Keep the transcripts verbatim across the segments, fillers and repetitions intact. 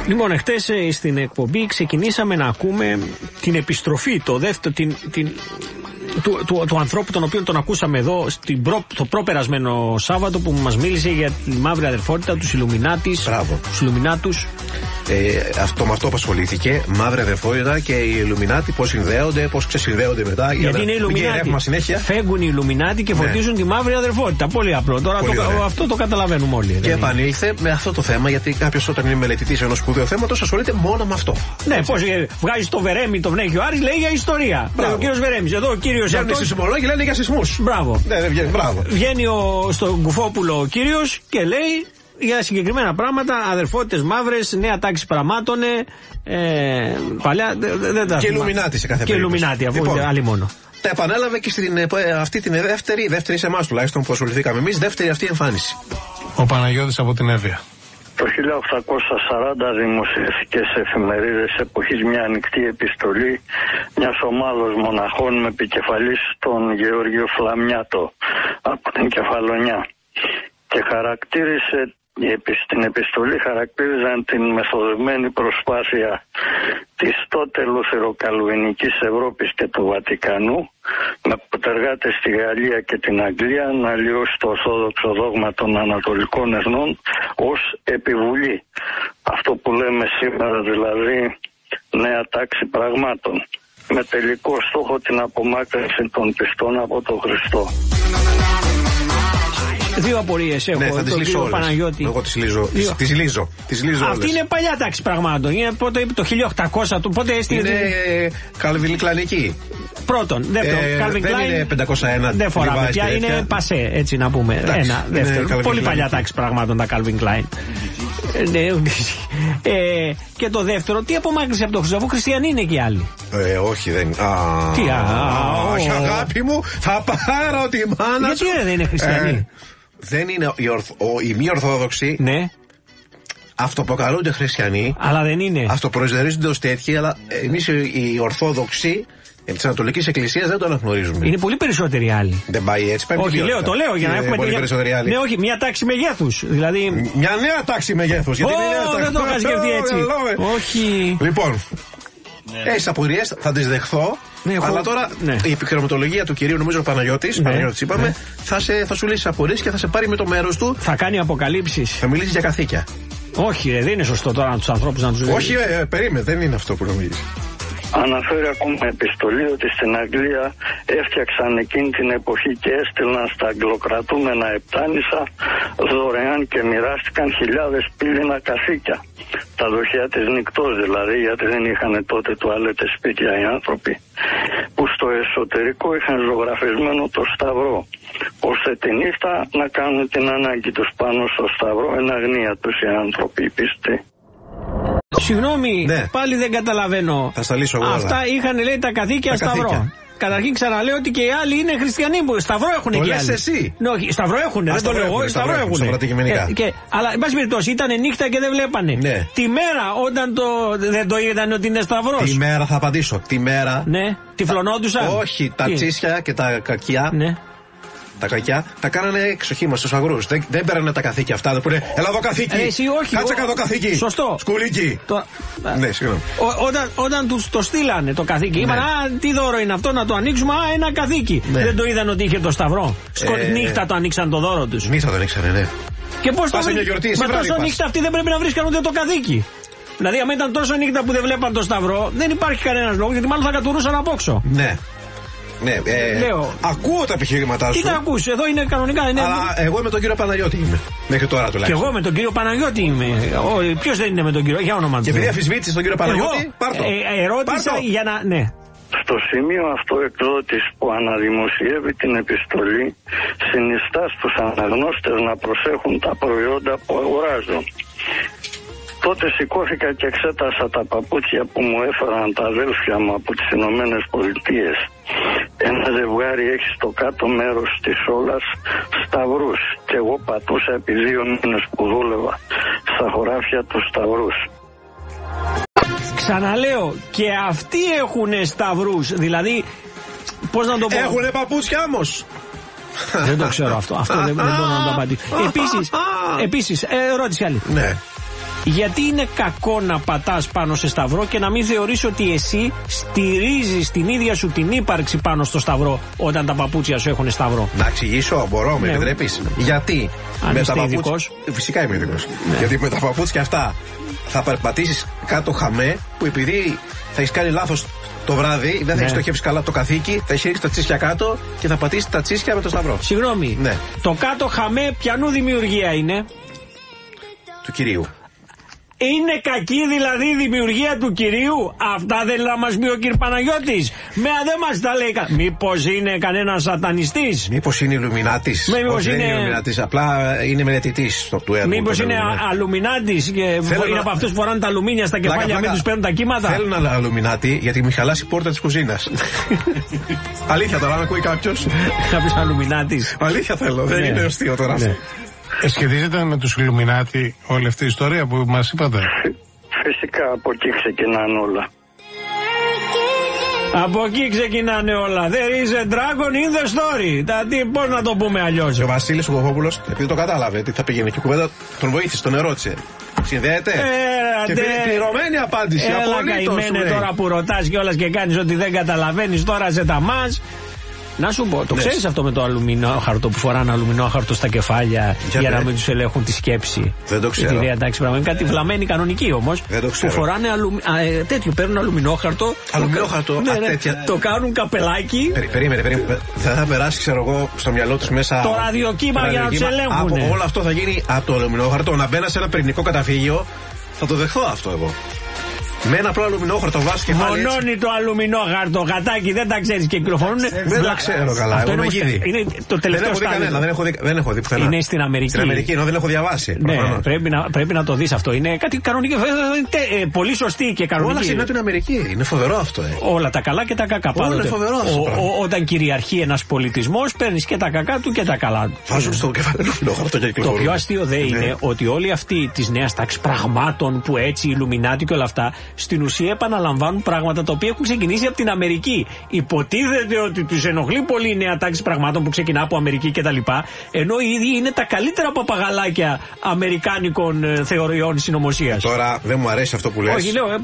Λοιπόν, εχθές στην εκπομπή ξεκινήσαμε να ακούμε την επιστροφή, το δεύτερο, την, την, του, του, του ανθρώπου τον οποίο τον ακούσαμε εδώ στην προ, το προπερασμένο Σάββατο, που μας μίλησε για τη μαύρη αδερφότητα, τους Ιλουμινάτης. Μπράβο. Τους Ιλουμινάτους. Ε, αυτό, με αυτό απασχολήθηκε. Μαύρη αδερφότητα και οι Ιλουμινάτοι πώς συνδέονται, πώς ξεσυνδέονται μετά. Γιατί για είναι Ιλουμινάτοι. Φεύγουν οι Ιλουμινάτοι και φορτίζουν ναι. τη μαύρη αδερφότητα. Πολύ απλό. Τώρα Πολύ το, αυτό το καταλαβαίνουμε όλοι. Και επανήλθε με αυτό το θέμα, γιατί κάποιος όταν είναι μελετητής ενός σπουδαίου θέματος ασχολείται μόνο με αυτό. Ναι, πώς βγάζει το Βερέμι, το Πνέχει ο Άρης, λέει για ιστορία. Ναι, ο κύριος Βερέμις. Εδώ ο κύριος. Βγαίνουν οι σεισμολόγοι, λένε για σεισμούς. Μπράβο. Ναι, δεν βγαίνει. Μπράβο. Βγαίνει ο, στο Κουφόπουλο ο κύριος και λέει για συγκεκριμένα πράγματα, αδερφότητες μαύρες, νέα τάξη πραγμάτων. Ε, παλιά δεν τα Και Ιλουμινάτι σε κάθε περίπτωση. Και Ιλουμινάτι, αφού λοιπόν, άλλη μόνο. Τα επανέλαβε και στην, αυτή την δεύτερη, δεύτερη σε εμάς τουλάχιστον που ασχοληθήκαμε εμείς, δεύτερη αυτή εμφάνιση. Ο Παναγιώτης από την Εύβοια. Το χίλια οκτακόσια σαράντα δημοσιεύθηκε σε εφημερίδες εποχής μια ανοιχτή επιστολή μιας ομάδος μοναχών με επικεφαλής τον Γεώργιο Φλαμιάτο από την Κεφαλονιά και χαρακτήρισε στην επιστολή χαρακτήριζαν την μεθοδευμένη προσπάθεια της τότε λουθεροκαλβινικής Ευρώπης και του Βατικανού με προτεργάτες στη Γαλλία και την Αγγλία να λιώσει το ορθόδοξο δόγμα των Ανατολικών Εθνών ως επιβουλή. Αυτό που λέμε σήμερα δηλαδή νέα τάξη πραγμάτων, με τελικό στόχο την απομάκρυνση των πιστών από τον Χριστό. Δύο απορίες έχω. Ναι, θα τις λύσω όλες. Παναγιώτη. Εγώ τις λύζω. Τις, τις λύζω. Τις λύζω Αυτή όλες. είναι παλιά τάξη πραγμάτων. Είναι πότε είπε το χίλια οκτακόσια, πότε έστειλε. Είναι καλβινικλανική. Πρώτον. Δεύτερον, ε, Calvin δεν Klein. Είναι πεντακόσια ένα. Δεν φοράμε πια. Είναι πασέ, έτσι να πούμε. Εντάξει, ένα. Δεύτερον. Πολύ παλιά τάξη πραγμάτων τα Calvin Klein. Ναι, ε, και το δεύτερο, τι απομάκρυνση από τον Χριστό, αφού χριστιανοί είναι και οι άλλοι. Ε, όχι, δεν. Α, τι, α, όχι, αγάπη μου, θα πάρω τη μάνα γιατί σου. Γιατί δεν είναι χριστιανοί. Ε, δεν είναι οι, ορθ, ο, οι μη Ορθόδοξοι. Ναι. Αυτοπροκαλούνται χριστιανοί. Αλλά δεν είναι. Αυτοπροσδιορίζονται ως τέτοιοι, αλλά εμείς οι Ορθόδοξοι της Ανατολικής Εκκλησίας δεν το αναγνωρίζουμε. Είναι πολύ περισσότεροι άλλοι. Δεν πάει έτσι, πάει. Όχι, λέω, το λέω για να έχουμε πολύ περισσότεροι άλλοι. Ναι, όχι, μια τάξη μεγέθους. Δηλαδή. Μια νέα τάξη μεγέθους. Γιατί oh, δεν το είχα σκεφτεί έτσι. Όχι. Λοιπόν, ναι. Έχεις απορίες, θα τις δεχθώ. Ναι, αλλά τώρα ναι. η επιχειρηματολογία του κυρίου, νομίζω ο Παναγιώτης, ναι. Παναγιώτης είπαμε, ναι. θα, σε, θα σου λύσει απορίες και θα σε πάρει με το μέρος του. Θα κάνει αποκαλύψεις. Θα μιλήσει για καθήκια. Όχι, ρε, δεν είναι σωστό τώρα τους ανθρώπους να τους δει. Όχι, ε, περίμενε, δεν είναι αυτό που νομίζεις. Αναφέρει ακόμα επιστολή ότι στην Αγγλία έφτιαξαν εκείνη την εποχή και έστειλαν στα αγγλοκρατούμενα επτάνησα δωρεάν και μοιράστηκαν χιλιάδες πύληνα καθήκια. Τα δοχεία της νυκτός δηλαδή, γιατί δεν είχαν τότε τουαλέτες σπίτια οι άνθρωποι, που στο εσωτερικό είχαν ζωγραφισμένο το σταυρό, ώστε τη νύχτα να κάνουν την ανάγκη τους πάνω στο σταυρό εν αγνία τους οι άνθρωποι πιστοί. Συγγνώμη, ναι. πάλι δεν καταλαβαίνω. Θα στα λύσω εγώ. Αυτά όλα. Είχαν λέει τα καθήκια τα σταυρό. Καθήκια. Καταρχήν ξαναλέω ότι και οι άλλοι είναι χριστιανοί που σταυρό έχουν το και οι λες άλλοι. εσύ. Ναι, όχι, σταυρό έχουν, δεν το λέω εγώ, σταυρό έχουν. Ε, και, αλλά εν πάση περιπτώσει ήταν νύχτα και δεν βλέπανε. Ναι. Τη μέρα όταν το, δεν το είδαν ότι είναι σταυρός. Τη μέρα θα απαντήσω. Τη μέρα. Ναι, τυφλωνόντουσαν. Όχι, τα Τι? τσίσια και τα κακιά. Ναι. Τα κακιά τα κάνανε εξοχήμα στους αγρούς. Δεν, δεν πέρανε τα καθήκια αυτά. Που είναι έλα εδώ καθήκη. Ε, εσύ, όχι, κάτσε ο... κάτω καθήκη. Σωστό. Σκουλίκι. Το... Ναι, συγγνώμη. Όταν, όταν τους το στείλανε το καθήκη, ναι. είπαν α, τι δώρο είναι αυτό να το ανοίξουμε. Α, ένα καθήκη. Ναι. Δεν το είδαν ότι είχε το σταυρό. Σκοτ ε... νύχτα το ανοίξαν το δώρο τους. Νύχτα το ανοίξανε, ναι. Και πώς το βρήκαν. Μα τόσο νύχτα αυτοί δεν πρέπει να βρίσκαν ούτε το καθήκη. Δηλαδή, αν ήταν τόσο νύχτα που δεν βλέπαν το σταυρό, δεν υπάρχει κανένας λόγος γιατί μάλλον θα κατουρούσαν απόξω. Ναι. Ναι, ε, Λέω. Ακούω τα επιχειρήματά σου. Τι τα ακούς, εδώ είναι κανονικά. Είναι... Αλλά εγώ με τον κύριο Παναγιώτη είμαι. Μέχρι τώρα τουλάχιστον. Και εγώ με τον κύριο Παναγιώτη είμαι. Ποιος δεν είναι με τον κύριο, για όνομα του. Και επειδή αφισβήτησε τον κύριο Παναγιώτη, πάρ' το. Ε, ερώτησα πάρ' το. για να. Ναι. Στο σημείο αυτό εκδότης που αναδημοσιεύει την επιστολή συνιστά στους αναγνώστες να προσέχουν τα προϊόντα που αγοράζουν. Τότε σηκώθηκα και εξέτασα τα παπούτσια που μου έφεραν τα αδέλφια μου από τις Ηνωμένες Πολιτείες. Ένα ζευγάρι έχει στο κάτω μέρος της όλας σταυρούς και εγώ πατούσα επί δύο μήνες που δούλευα στα χωράφια του σταυρούς. Ξαναλέω, και αυτοί έχουνε σταυρούς, δηλαδή, πώς να το πω. Έχουνε παπούτσια όμως. Δεν το ξέρω αυτό, αυτό δεν, δεν μπορώ να το απαντήσω. Επίσης, επίσης, ερώτηση άλλη. Ναι. Γιατί είναι κακό να πατάς πάνω σε σταυρό και να μην θεωρείς ότι εσύ στηρίζεις την ίδια σου την ύπαρξη πάνω στο σταυρό όταν τα παπούτσια σου έχουν σταυρό? Να εξηγήσω, μπορώ, με ναι. επιτρέπεις? Γιατί αν με είστε τα ειδικός. παπούτσια. Φυσικά είμαι ειδικός. Ναι. Γιατί με τα παπούτσια αυτά θα περπατήσεις κάτω χαμέ, που επειδή θα έχεις κάνει λάθος το βράδυ, δεν θα ναι. έχεις στοχεύσει καλά το καθήκη, θα έχεις ρίξει τα τσίσκια κάτω και θα πατήσεις τα τσίσκια με το σταυρό. Συγγνώμη. Ναι. Το κάτω χαμέ ποιανού δημιουργία είναι? Του κυρίου. Είναι κακή δηλαδή η δημιουργία του κυρίου? Αυτά δεν να μας πει ο κ. Παναγιώτης? Με δεν μας τα λέει. Μήπως είναι κανένας σατανιστής? Μήπως είναι Ιλουμινάτης? Μήπως είναι... είναι Ιλουμινάτης, απλά είναι μελετητής του έργου. Μήπως είναι αλουμινάτης και Θέλω είναι να... από αυτούς που φοράνε τα αλουμίνια στα κεφάλια, πλάκα, μην τους παίρνουν τα κύματα? Θέλω να αλουμινάτη γιατί μου χαλάσει η πόρτα της κουζίνας. Αλήθεια τώρα, αν ακούει κάποιος. Κάποιος αλουμινάτης. Αλήθεια θέλω, δεν είναι αστείο τώρα. Σχετίζεται με τους Ιλουμινάτι όλη αυτή η ιστορία που μας είπατε? Φυσικά από εκεί ξεκινάνε όλα. Από εκεί ξεκινάνε όλα. There is a dragon in the story. Δηλαδή, πώς να το πούμε αλλιώς? Ο Βασίλης ο Κοκόπουλος, επειδή το κατάλαβε τι θα πήγαινε και η κουβέντα, τον βοήθησε, τον ερώτησε. Συνδέεται? Ε, και πήρε πληρωμένη απάντηση. Έλα καημένε τώρα που ρωτάς κιόλας και κάνεις ότι δεν καταλαβαίνεις, τώρα σε τα μας. Να σου πω, το ναι. ξέρεις αυτό με το αλουμινόχαρτο που φοράνε αλουμινόχαρτο στα κεφάλια για, για να μην τους ελέγχουν τη σκέψη? Δεν το ξέρω. Ιδέα, εντάξει, πράγμα. Είναι κάτι βλαμμένη κανονική όμως. Δεν το ξέρω. Που φοράνε αλουμι... α, ε, τέτοιο, παίρνουν αλουμινόχαρτο. Αλουμινόχαρτο, ναι, ναι, τέτοια. Το κάνουν καπελάκι. Περί, περίμενε, περίμενε. Δεν θα περάσει, ξέρω εγώ, στο μυαλό τους μέσα. Το ραδιοκύμα το για να τους ελέγχουν. Όλο αυτό θα γίνει από το αλουμινόχαρτο. Να μπαίνα σε ένα πυρηνικό καταφύγιο. Θα το δεχθώ αυτό εγώ. Με ένα απλό αλουμινόχαρτο βάζει κεφάλι. Μονώνει το αλουμινόχαρτο, γατάκι, δεν τα ξέρεις και κυκλοφορούν. Δεν τα ξέρω καλά. Αυτό εγώ είναι, είναι, είναι το τελευταίο δεν έχω δει κανένα, δεν έχω δει, δεν έχω δει πουθενά. Είναι στην Αμερική. Στην Αμερική, ενώ δεν έχω διαβάσει. Ναι, πρέπει να, πρέπει να το δεις αυτό. Είναι κάτι κανονικό. Ε, πολύ σωστή και κανονική. Όλα συνέβη στην Αμερική. Είναι φοβερό αυτό. Ε. Όλα τα καλά και τα κακά. Όλα είναι φοβερό αυτό. Ο, ο, όταν κυριαρχεί ένας πολιτισμός, παίρνεις και τα κακά του και τα καλά του. Βάζουν στο κεφάλι αλουμινόχαρτο και κυκλοφορούν. Το πιο αστείο δε είναι ότι όλοι αυτοί τη νέα τάξη πραγμάτων που έτσι, Ιλουμινάτι και όλα αυτά, στην ουσία επαναλαμβάνουν πράγματα τα οποία έχουν ξεκινήσει από την Αμερική. Υποτίθεται ότι τους ενοχλεί πολύ η νέα τάξη πραγμάτων που ξεκινά από Αμερική κτλ. Ενώ οι ίδιοι είναι τα καλύτερα παπαγαλάκια αμερικάνικων ε, θεωριών συνωμοσίας. Τώρα δεν μου αρέσει αυτό που λες. Όχι, λέω. Ε,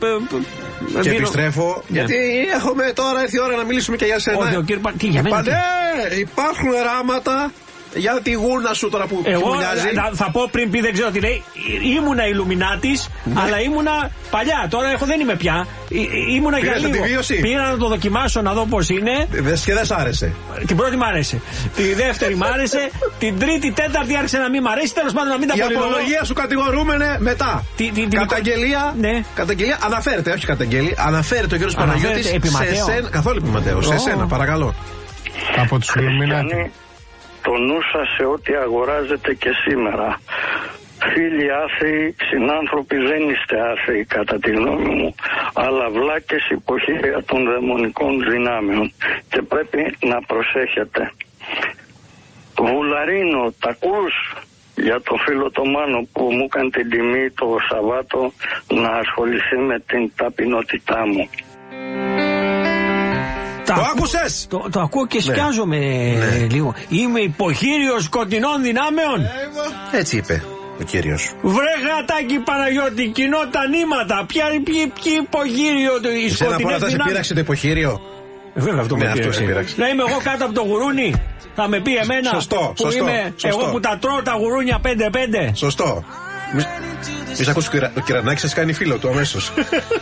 ε, και δίνω... επιστρέφω. Ναι. Γιατί έχουμε τώρα έρθει η ώρα να μιλήσουμε και για σένα. Όχι, ο κύριε... Τι, για μένα, ναι, υπάρχουν ράματα. Για τη γούνα σου τώρα που εγώ θα, θα πω πριν πει δεν ξέρω τι λέει. Ήμουνα Ιλουμινάτης, ναι. αλλά ήμουνα παλιά. Τώρα έχω, δεν είμαι πια. Ή, ήμουνα Πήγες για λίγο. Πήγα να το δοκιμάσω να δω πώς είναι. Δες και δεν σ' άρεσε. Την πρώτη μ' άρεσε. Τη δεύτερη μ' άρεσε. Την τρίτη, τέταρτη άρχισε να μην μ' αρέσει. Τέλος πάντων να μην τα Η πολυλογώ. απολογία σου κατηγορούμενε μετά. Τι, τι, καταγγελία. Ναι. Καταγγελία αναφέρεται, όχι καταγγελία. Αναφέρεται ο κ. Παναγιώτης σε σένα. Καθόλου επιματέω. Σε σένα, παρακαλώ. Από τους Ιλουμινάτι. Το νου σας σε ό,τι αγοράζετε και σήμερα. Φίλοι άθεοι, συνάνθρωποι δεν είστε άθεοι κατά τη γνώμη μου, αλλά βλάκες υποχείρια των δαιμονικών δυνάμεων και πρέπει να προσέχετε. Βουλαρίνο, τ' ακούς? Για το φίλο το Μάνο που μου έκανε την τιμή το Σαββάτο να ασχοληθεί με την ταπεινότητά μου. Το άκουσες? Το, το ακούω και σκιάζομαι ναι. λίγο. Είμαι υποχείριος σκοτεινών δυνάμεων. Έτσι είπε ο κύριος. Βρε γατάκι Παναγιώτη, κοινό τα νήματα. Ποια υποχείριο του οι σκοτεινές δυνάμεις. Σε πείραξε το υποχείριο. Βέβαια αυτό ναι, με πείραξε. Να είμαι εγώ κάτω από το γουρούνι. Θα με πει εμένα σωστό, που σωστό, είμαι σωστό. εγώ που τα τρώω τα γουρούνια πέντε πέντε. Σωστό. Μη σ' ακούσει ο Κυρανάκης, σας κάνει φίλο του αμέσως.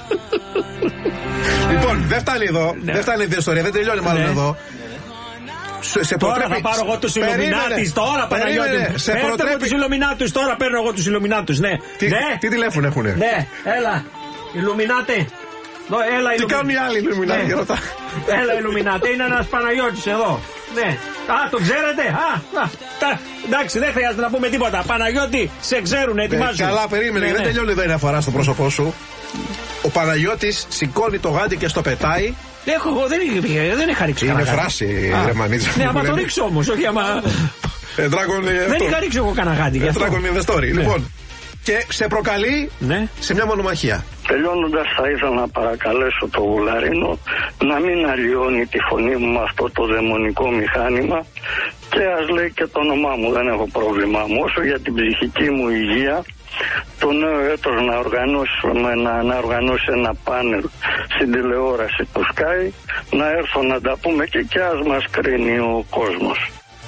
Λοιπόν, δεν φτάνει εδώ. Ναι. Δεν φτάνει η ιστορία, δεν τελειώνει μάλλον ναι. εδώ. Σε, σε τώρα προτρέπει... θα πάρω εγώ τους Ιλουμινάτους. Τώρα Παναγιώτη. Σε προτρέπει... τους Ιλουμινάτους. Τώρα παίρνω εγώ τους Ιλουμινάτους. Ναι. Τι, ναι. τι τηλέφωνο έχουνε? Ναι, έλα. Ηλουμινάτε. Έλα, τι κάνουν οι άλλοι Ιλουμινάτοι, ναι. ρωτά. Έλα, Ιλουμινάτε. Είναι ένας Παναγιώτης εδώ. Ναι. Α, το ξέρετε. Α, α, τα, εντάξει, δεν χρειάζεται να πούμε τίποτα. Παναγιώτη, σε ξέρουν, ετοιμάζουν. Ε, καλά, περίμενε. Ναι, δεν ναι. τελειώνει εδώ η αναφορά στο πρόσωπό σου. Ο Παναγιώτης σηκώνει το γάντι και στο πετάει. Έχω εγώ, δεν, δεν είχα ρίξει. Είναι φράση, ρε μανίτσα. Ναι, άμα το ρίξω όμως, όχι άμα. Δεν είχα ρίξει εγώ κανένα γάντι. Dragon in the story. Λοιπόν, και σε προκαλεί σε μια μονομαχία. Τελειώνοντας θα ήθελα να παρακαλέσω το Βουλαρίνο να μην αλλοιώνει τη φωνή μου με αυτό το δαιμονικό μηχάνημα και ας λέει και το όνομά μου, δεν έχω πρόβλημά μου. Όσο για την ψυχική μου υγεία, το νέο έτος να οργανώσει, να, να οργανώσει ένα πάνελ στην τηλεόραση του Sky, να έρθω να τα πούμε και κι ας μας κρίνει ο κόσμος.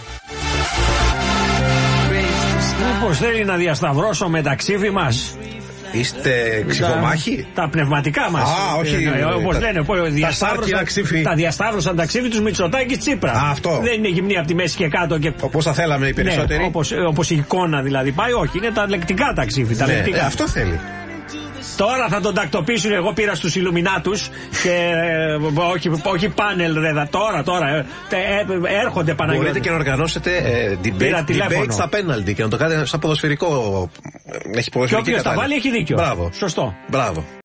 Μήπως θέλει να διασταυρώσω με ταξίδι μας? Είστε ξυφομάχοι? Τα, τα πνευματικά μας. Α, όχι. Ε, όπως τα, λένε, διασταύρωσαν, τα διασταύρωσαν ταξίδι τους Μητσοτάκη Τσίπρα. Α, αυτό. Δεν είναι γυμνή από τη μέση και κάτω. Και... όπως θα θέλαμε οι περισσότεροι. Ναι, όπως, όπως η εικόνα δηλαδή πάει, όχι, είναι τα λεκτικά ταξίδι. Τα ναι, λεκτικά. Ε, αυτό θέλει. Τώρα θα τον τακτοποιήσουν. Εγώ πήρα στους Ιλουμινάτους και ε, όχι, όχι πάνελ ρε, τώρα, τώρα ε, ε, έρχονται Παναγιώτη. Μπορείτε και να οργανώσετε ε, debate, debate στα πέναλτι και να το κάνετε σαν ποδοσφαιρικό. Έχει ποδοσφαιρική και όποιος τα βάλει έχει δίκιο. Μπράβο. Σωστό. Μπράβο.